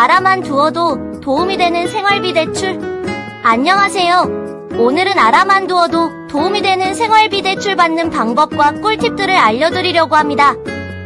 알아만 두어도 도움이 되는 생활비 대출. 안녕하세요. 오늘은 알아만 두어도 도움이 되는 생활비 대출 받는 방법과 꿀팁들을 알려드리려고 합니다.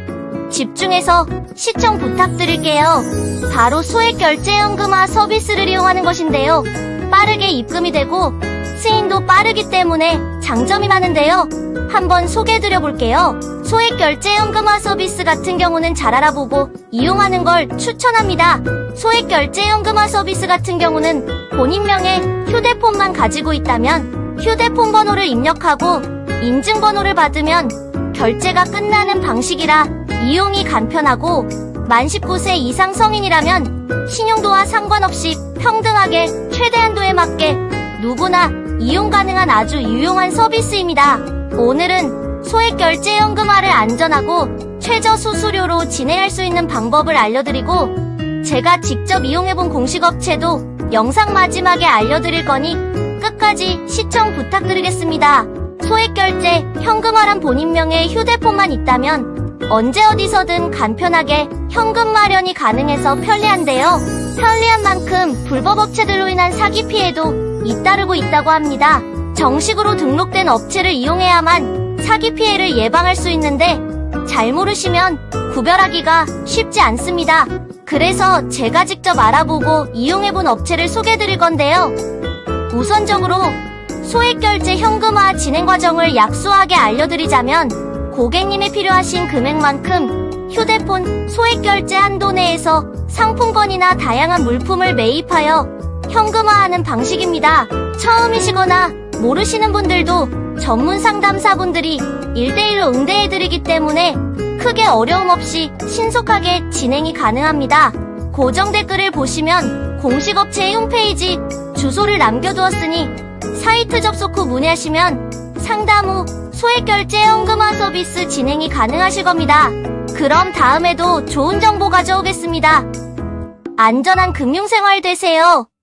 집중해서 시청 부탁드릴게요. 바로 소액결제연금화 서비스를 이용하는 것인데요. 빠르게 입금이 되고 승인도 빠르기 때문에 장점이 많은데요. 한번 소개해드려 볼게요. 소액결제연금화 서비스 같은 경우는 잘 알아보고 이용하는 걸 추천합니다. 소액결제연금화 서비스 같은 경우는 본인명의 휴대폰만 가지고 있다면 휴대폰 번호를 입력하고 인증번호를 받으면 결제가 끝나는 방식이라 이용이 간편하고 만 19세 이상 성인이라면 신용도와 상관없이 평등하게 최대 한도에 맞게 누구나 이용 가능한 아주 유용한 서비스입니다. 오늘은 소액결제연금화를 안전하고 최저 수수료로 진행할 수 있는 방법을 알려드리고 제가 직접 이용해본 공식업체도 영상 마지막에 알려드릴 거니 끝까지 시청 부탁드리겠습니다. 소액결제 현금화란 본인명의 휴대폰만 있다면 언제 어디서든 간편하게 현금 마련이 가능해서 편리한데요. 편리한 만큼 불법업체들로 인한 사기 피해도 잇따르고 있다고 합니다. 정식으로 등록된 업체를 이용해야만 사기 피해를 예방할 수 있는데 잘 모르시면 구별하기가 쉽지 않습니다. 그래서 제가 직접 알아보고 이용해본 업체를 소개해드릴 건데요. 우선적으로 소액결제 현금화 진행 과정을 약소하게 알려드리자면 고객님이 필요하신 금액만큼 휴대폰 소액결제 한도 내에서 상품권이나 다양한 물품을 매입하여 현금화하는 방식입니다. 처음이시거나 모르시는 분들도 전문 상담사분들이 1대1로 응대해드리기 때문에 크게 어려움 없이 신속하게 진행이 가능합니다. 고정 댓글을 보시면 공식업체의 홈페이지 주소를 남겨두었으니 사이트 접속 후 문의하시면 상담 후 소액결제 현금화 서비스 진행이 가능하실 겁니다. 그럼 다음에도 좋은 정보 가져오겠습니다. 안전한 금융생활 되세요.